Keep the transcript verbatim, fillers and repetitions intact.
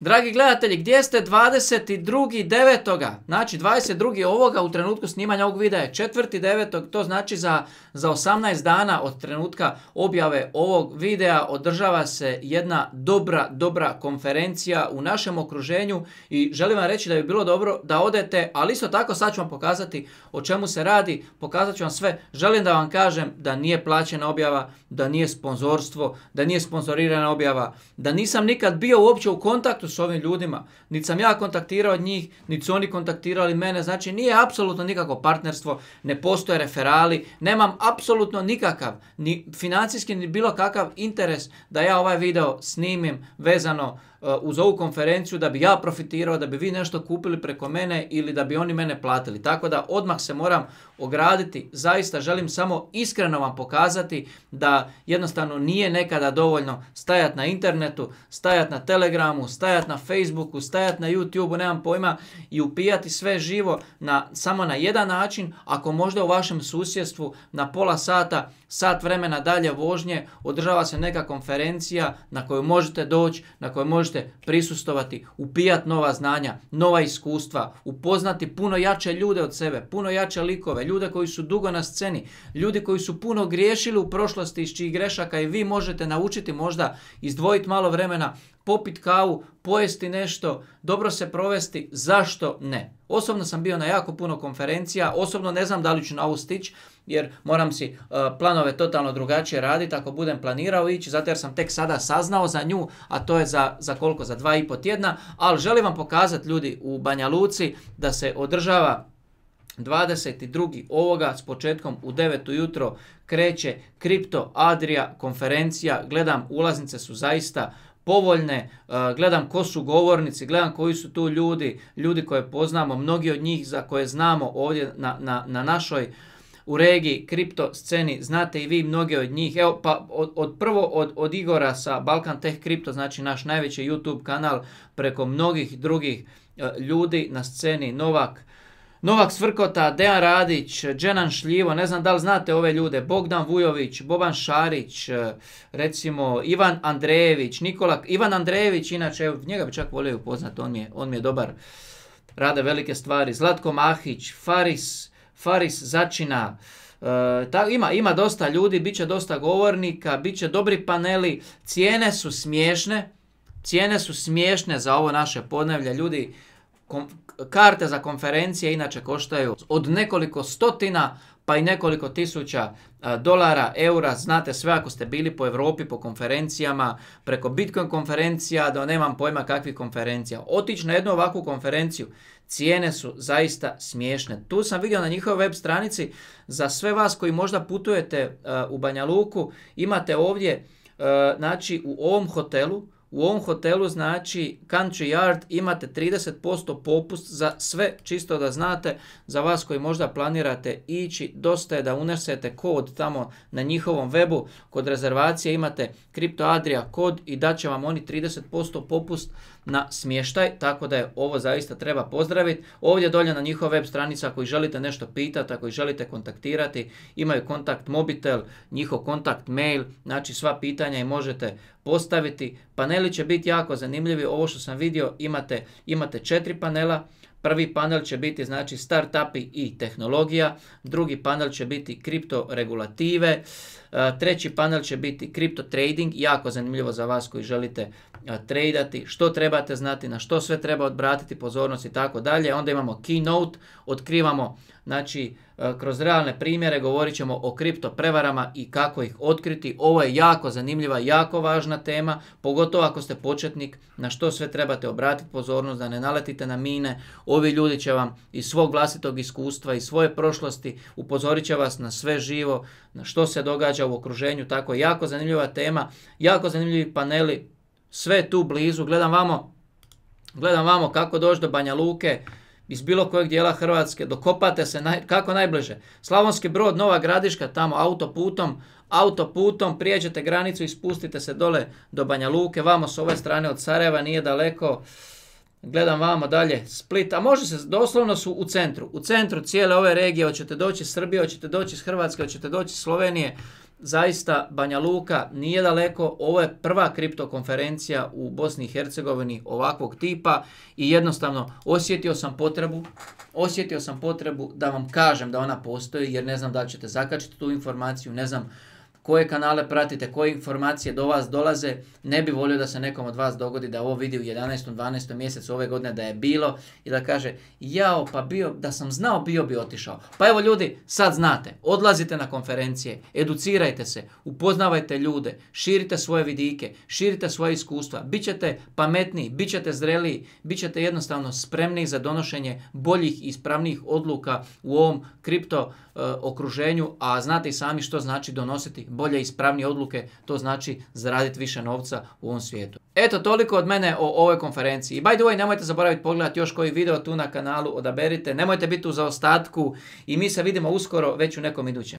Dragi gledatelji, gdje ste dvadeset drugi devetog Znači dvadeset drugi ovoga u trenutku snimanja ovog videa je četvrti devetog To znači za, za osamnaest dana od trenutka objave ovog videa održava se jedna dobra, dobra konferencija u našem okruženju i želim vam reći da bi bilo dobro da odete, ali isto tako sad ću vam pokazati o čemu se radi, pokazat ću vam sve. Želim da vam kažem da nije plaćena objava, da nije sponzorstvo, da nije sponzorirana objava, da nisam nikad bio uopće u kontaktu s ovim ljudima, niti sam ja kontaktirao od njih, niti su oni kontaktirali mene, znači nije apsolutno nikakvo partnerstvo, ne postoje referali, nemam apsolutno nikakav, ni financijski ni bilo kakav interes da ja ovaj video snimim vezano uh, uz ovu konferenciju, da bi ja profitirao, da bi vi nešto kupili preko mene ili da bi oni mene platili. Tako da odmah se moram ograditi, zaista želim samo iskreno vam pokazati da jednostavno nije nekada dovoljno stajati na internetu, stajati na Telegramu, stajati na Facebooku, stajati na YouTubeu, nemam pojma, i upijati sve živo na, samo na jedan način, ako možda u vašem susjedstvu na pola sata, sat vremena dalje vožnje održava se neka konferencija na koju možete doći, na kojoj možete prisustovati, upijati nova znanja, nova iskustva, upoznati puno jače ljude od sebe, puno jače likove, ljude koji su dugo na sceni, ljudi koji su puno griješili u prošlosti iz čijih grešaka i vi možete naučiti možda izdvojiti malo vremena, popiti kavu, pojesti nešto, dobro se provesti, zašto ne? Osobno sam bio na jako puno konferencija, osobno ne znam da li ću na ovu stići, jer moram si uh, planove totalno drugačije raditi ako budem planirao ići, zato jer sam tek sada saznao za nju, a to je za, za koliko? Za dva i po tjedna, ali želim vam pokazati ljudi u Banja Luci da se održava dvadeset drugi ovoga s početkom u devet ujutro kreće Kripto Adria konferencija, gledam ulaznice su zaista povoljne, gledam ko su govornici, gledam koji su tu ljudi, ljudi koje poznamo, mnogi od njih za koje znamo ovdje na, na, na našoj u regiji kripto sceni, znate i vi mnogi od njih. Evo pa od, od prvo od, od Igora sa Balkan Tech Crypto, znači naš najveći YouTube kanal, preko mnogih drugih ljudi na sceni, Novak, Novak Svrkota, Dejan Radić, Dženan Šljivo, ne znam da li znate ove ljude, Bogdan Vujović, Boban Šarić, recimo Ivan Andrejević, Nikola, Ivan Andrejević, inače evo, njega bi čak volio upoznati, on mi je, on mi je dobar, rade velike stvari, Zlatko Mahić, Faris, Faris Začina, e, ta, ima, ima dosta ljudi, bit će dosta govornika, bit će dobri paneli, cijene su smiješne, cijene su smiješne za ovo naše podneblje, ljudi. Kom, karte za konferencije inače koštaju od nekoliko stotina pa i nekoliko tisuća a, dolara, eura, znate sve ako ste bili po Europi po konferencijama, preko Bitcoin konferencija, da nemam pojma kakvih konferencija. Otići na jednu ovakvu konferenciju, cijene su zaista smiješne. Tu sam vidio na njihovoj web stranici, za sve vas koji možda putujete a, u Banja Luku, imate ovdje, a, znači u ovom hotelu, U ovom hotelu, znači Country Yard, imate trideset posto popust za sve, čisto da znate, za vas koji možda planirate ići, dosta je da unesete kod tamo na njihovom webu, kod rezervacije imate Kripto Adria kod i daće vam oni trideset posto popust na smještaj, tako da je ovo zaista treba pozdraviti. Ovdje dolje na njihov web stranica, ako ih želite nešto pitati, ako ih želite kontaktirati, imaju kontakt mobitel, njihov kontakt mail, znači sva pitanja i možete postaviti. Paneli će biti jako zanimljivi, ovo što sam vidio imate, imate četiri panela. Prvi panel će biti znači startupi i tehnologija, drugi panel će biti kripto regulative, treći panel će biti kripto trading, jako zanimljivo za vas koji želite tradati, što trebate znati, na što sve treba obratiti pozornost i tako dalje. Onda imamo keynote, otkrivamo znači kroz realne primjere, govorit ćemo o kripto prevarama i kako ih otkriti. Ovo je jako zanimljiva, jako važna tema, pogotovo ako ste početnik, na što sve trebate obratiti pozornost, da ne naletite na mine. Ovi ljudi će vam iz svog vlastitog iskustva i svoje prošlosti upozorit će vas na sve živo, na što se događa u okruženju, tako je jako zanimljiva tema, jako zanimljivi paneli, sve tu blizu. Gledam vamo, gledam vamo kako doći do Banja Luke, iz bilo kojeg dijela Hrvatske, dokopate se naj, kako najbliže. Slavonski Brod, Nova Gradiška, tamo autoputom, autoputom prijeđete granicu i spustite se dole do Banja Luke, vamo s ove strane od Sarajeva, nije daleko. Gledam vamo dalje, Split, a može se, doslovno su u centru, u centru cijele ove regije, hoćete doći iz Srbije, hoćete doći iz Hrvatske, hoćete doći iz Slovenije, zaista Banja Luka nije daleko, ovo je prva kripto konferencija u Bosni i Hercegovini ovakvog tipa i jednostavno osjetio sam potrebu, osjetio sam potrebu da vam kažem da ona postoji, jer ne znam da li ćete zakačiti tu informaciju, ne znam koje kanale pratite, koje informacije do vas dolaze. Ne bi volio da se nekom od vas dogodi da ovo vidi u jedanaestom dvanaestom mjesecu ove godine da je bilo i da kaže jao, pa bio, da sam znao bio bi otišao. Pa evo ljudi, sad znate, odlazite na konferencije, educirajte se, upoznavajte ljude, širite svoje vidike, širite svoje iskustva, bit ćete pametniji, bit ćete zreliji, bit ćete jednostavno spremniji za donošenje boljih i ispravnijih odluka u ovom kripto e, okruženju, a znate i sami što znači donositi bolje i ispravnije odluke, to znači zaraditi više novca u ovom svijetu. Eto, toliko od mene o ovoj konferenciji. I by the way, nemojte zaboraviti pogledati još koji video tu na kanalu, odaberite, nemojte biti u zaostatku i mi se vidimo uskoro već u nekom idućem.